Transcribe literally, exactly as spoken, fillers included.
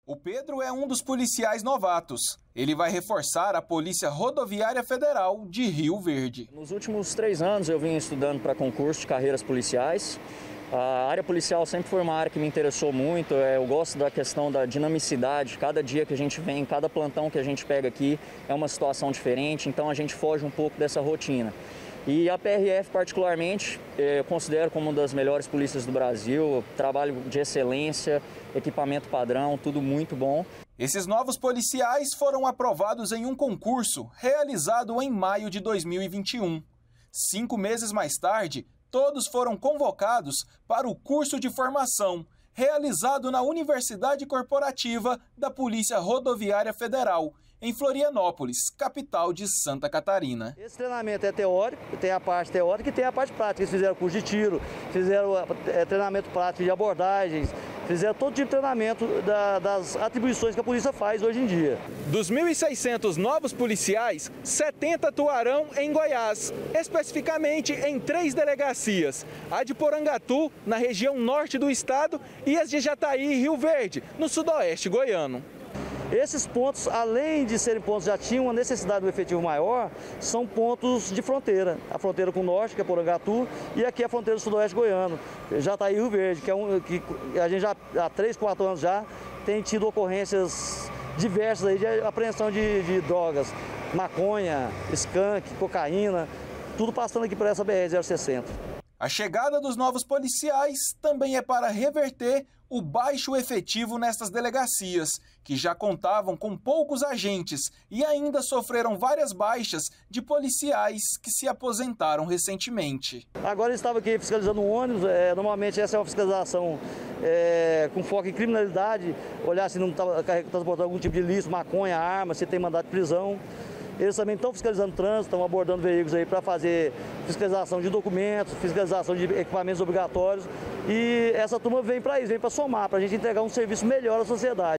O Pedro é um dos policiais novatos. Ele vai reforçar a Polícia Rodoviária Federal de Rio Verde. Nos últimos três anos eu vim estudando para concurso de carreiras policiais. A área policial sempre foi uma área que me interessou muito. Eu gosto da questão da dinamicidade. Cada dia que a gente vem, cada plantão que a gente pega aqui é uma situação diferente, então a gente foge um pouco dessa rotina. E a P R F, particularmente, eu considero como uma das melhores polícias do Brasil, trabalho de excelência, equipamento padrão, tudo muito bom. Esses novos policiais foram aprovados em um concurso realizado em maio de dois mil e vinte e um. Cinco meses mais tarde, todos foram convocados para o curso de formação, realizado na Universidade Corporativa da Polícia Rodoviária Federal, em Florianópolis, capital de Santa Catarina. Esse treinamento é teórico, tem a parte teórica e tem a parte prática. Eles fizeram curso de tiro, fizeram é, treinamento prático de abordagens, fizeram todo tipo de treinamento da, das atribuições que a polícia faz hoje em dia. Dos mil e seiscentos novos policiais, setenta atuarão em Goiás, especificamente em três delegacias: a de Porangatu, na região norte do estado, e as de Jataí e Rio Verde, no sudoeste goiano. Esses pontos, além de serem pontos que já tinham uma necessidade de um efetivo maior, são pontos de fronteira. A fronteira com o norte, que é Porangatu, e aqui a fronteira do sudoeste goiano, Jataí e Rio Verde, que, é um, que a gente já há três, quatro anos já tem tido ocorrências diversas aí de apreensão de, de drogas, maconha, skunk, cocaína, tudo passando aqui por essa B R zero sessenta. A chegada dos novos policiais também é para reverter o baixo efetivo nestas delegacias, que já contavam com poucos agentes e ainda sofreram várias baixas de policiais que se aposentaram recentemente. Agora eles estavam aqui fiscalizando um ônibus, é, normalmente essa é uma fiscalização é, com foco em criminalidade, olhar se não está transportando algum tipo de ilícito, maconha, arma, se tem mandado de prisão. Eles também estão fiscalizando trânsito, estão abordando veículos aí para fazer fiscalização de documentos, fiscalização de equipamentos obrigatórios. E essa turma vem para isso, vem para somar, para a gente entregar um serviço melhor à sociedade.